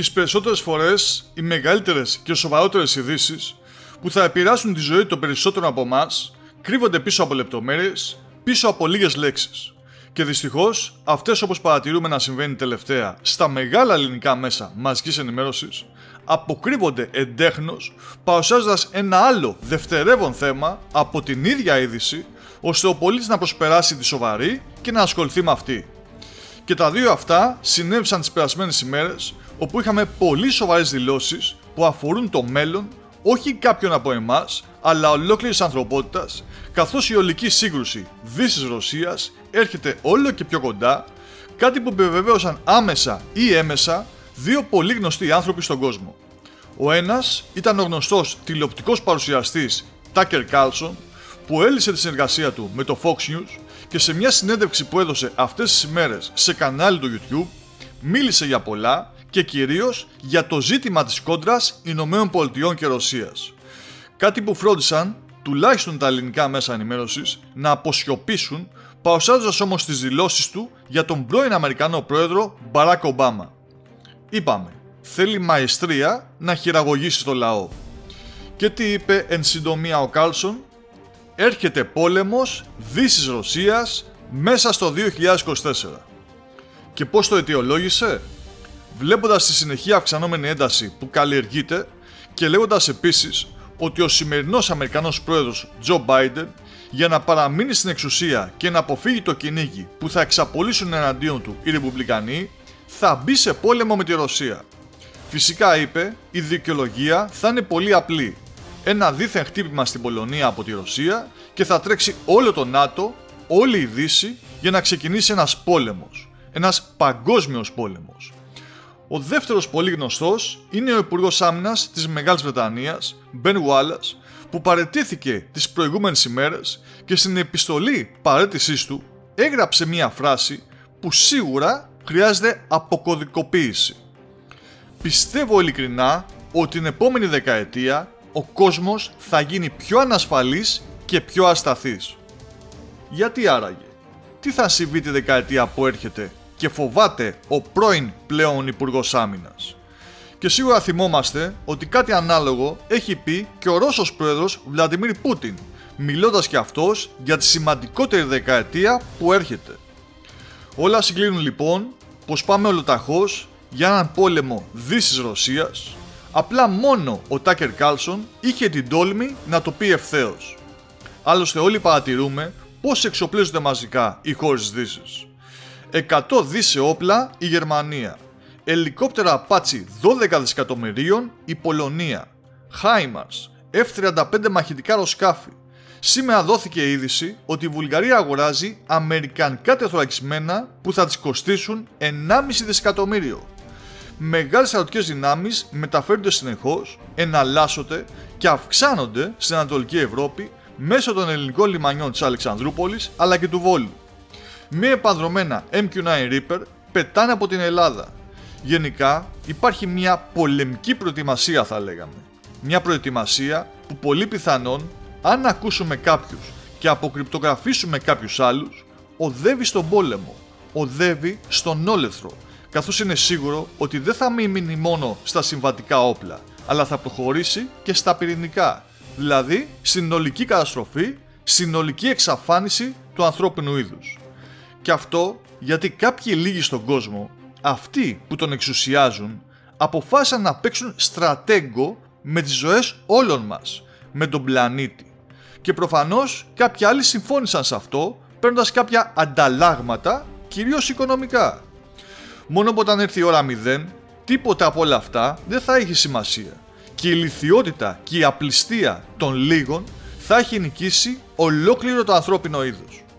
Τις περισσότερες φορές οι μεγαλύτερες και σοβαρότερες ειδήσεις που θα επηρεάσουν τη ζωή των περισσότερων από εμάς κρύβονται πίσω από λεπτομέρειες, πίσω από λίγες λέξεις. Και δυστυχώς αυτές, όπως παρατηρούμε να συμβαίνει τελευταία στα μεγάλα ελληνικά μέσα μαζικής ενημέρωσης, αποκρύβονται εντέχνως παρουσιάζοντας ένα άλλο δευτερεύον θέμα από την ίδια είδηση, ώστε ο πολίτης να προσπεράσει τη σοβαρή και να ασχοληθεί με αυτή. Και τα δύο αυτά συνέβησαν τις περασμένες ημέρες, όπου είχαμε πολύ σοβαρές δηλώσεις που αφορούν το μέλλον όχι κάποιον από εμάς, αλλά ολόκληρης ανθρωπότητας, καθώς η ολική σύγκρουση Δύσης-Ρωσίας έρχεται όλο και πιο κοντά, κάτι που επιβεβαίωσαν άμεσα ή έμεσα δύο πολύ γνωστοί άνθρωποι στον κόσμο. Ο ένας ήταν ο γνωστός τηλεοπτικός παρουσιαστής Tucker Carlson, που έλυσε τη συνεργασία του με το Fox News και σε μια συνέντευξη που έδωσε αυτές τις ημέρες σε κανάλι του YouTube μίλησε για πολλά και κυρίως για το ζήτημα της κόντρας Ηνωμένων Πολιτειών και Ρωσίας. Κάτι που φρόντισαν τουλάχιστον τα ελληνικά μέσα ενημέρωσης να αποσιωπήσουν, παρουσιάζοντας όμως τις δηλώσεις του για τον πρώην Αμερικανό πρόεδρο Μπαράκ Ομπάμα. Είπαμε, θέλει μαεστρία να χειραγωγήσει το λαό. Και τι είπε εν συντομία ο Κάρλσον? Έρχεται πόλεμος Δύσης-Ρωσίας μέσα στο 2024. Και πώς το αιτιολόγησε? Βλέποντας τη συνεχή αυξανόμενη ένταση που καλλιεργείται και λέγοντας επίσης ότι ο σημερινός Αμερικανός πρόεδρος Τζο Μπάιντεν, για να παραμείνει στην εξουσία και να αποφύγει το κυνήγι που θα εξαπολύσουν εναντίον του οι Ρεπουμπλικανοί, θα μπει σε πόλεμο με τη Ρωσία. Φυσικά, είπε, η δικαιολογία θα είναι πολύ απλή. Ένα δίθεν χτύπημα στην Πολωνία από τη Ρωσία και θα τρέξει όλο το ΝΑΤΟ, όλη η Δύση, για να ξεκινήσει ένας πόλεμος. Ένας παγκόσμιος πόλεμος. Ο δεύτερος πολύ γνωστός είναι ο Υπουργός Άμυνας της Μεγάλης Βρετανίας, Ben Wallace, που παραιτήθηκε τις προηγούμενες ημέρες και στην επιστολή παραίτησής του έγραψε μια φράση που σίγουρα χρειάζεται αποκωδικοποίηση. Πιστεύω ειλικρινά ότι την επόμενη δεκαετία ο κόσμος θα γίνει πιο ανασφαλής και πιο ασταθής. Γιατί άραγε? Τι θα συμβεί τη δεκαετία που έρχεται και φοβάται ο πρώην πλέον Υπουργός Άμυνας? Και σίγουρα θυμόμαστε ότι κάτι ανάλογο έχει πει και ο Ρώσος πρόεδρος Βλαντιμίρ Πούτιν, μιλώντας και αυτός για τη σημαντικότερη δεκαετία που έρχεται. Όλα συγκλίνουν λοιπόν πως πάμε ολοταχώς για έναν πόλεμο Δύσης-Ρωσίας, απλά μόνο ο Tucker Carlson είχε την τόλμη να το πει ευθέως. Άλλωστε όλοι παρατηρούμε πώς εξοπλίζονται μαζικά οι χώρες της Δύσης. 100 δις σε όπλα η Γερμανία, ελικόπτερα Apache 12 δισεκατομμυρίων η Πολωνία, HIMARS, F-35 μαχητικά αεροσκάφη. Σήμερα δόθηκε η είδηση ότι η Βουλγαρία αγοράζει αμερικανικά τεθωρακισμένα που θα της κοστίσουν 1,5 δισεκατομμύριο. Μεγάλες στρατιωτικές δυνάμεις μεταφέρονται συνεχώς, εναλλάσσονται και αυξάνονται στην Ανατολική Ευρώπη μέσω των ελληνικών λιμανιών της Αλεξανδρούπολης αλλά και του Βόλου. Με επανδρομένα MQ-9 Reaper πετάνε από την Ελλάδα. Γενικά υπάρχει μια πολεμική προετοιμασία, θα λέγαμε. Μια προετοιμασία που πολύ πιθανόν, αν ακούσουμε κάποιους και αποκρυπτογραφήσουμε κάποιους άλλους, οδεύει στον πόλεμο, οδεύει στον όλεθρο, καθώς είναι σίγουρο ότι δεν θα μείνει μόνο στα συμβατικά όπλα, αλλά θα προχωρήσει και στα πυρηνικά, δηλαδή συνολική καταστροφή, συνολική εξαφάνιση του ανθρώπινου είδους. Και αυτό γιατί κάποιοι λίγοι στον κόσμο, αυτοί που τον εξουσιάζουν, αποφάσισαν να παίξουν στρατέγκο με τις ζωές όλων μας, με τον πλανήτη. Και προφανώς κάποιοι άλλοι συμφώνησαν σε αυτό, παίρνοντας κάποια ανταλλάγματα, κυρίως οικονομικά. Μόνο που όταν έρθει η ώρα 0, τίποτα από όλα αυτά δεν θα έχει σημασία και η ηλιθιότητα και η απληστία των λίγων θα έχει νικήσει ολόκληρο το ανθρώπινο είδος.